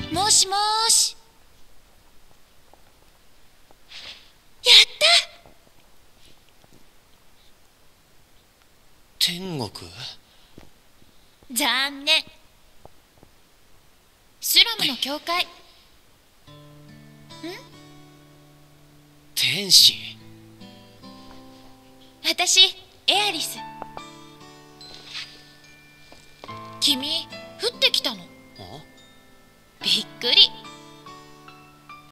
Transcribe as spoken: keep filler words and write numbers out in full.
もしもーし。やった。 天国？ 残念。スラムの教会。ん？ 天使？ 私エアリス。君降ってきたの？ あ？ びっくり。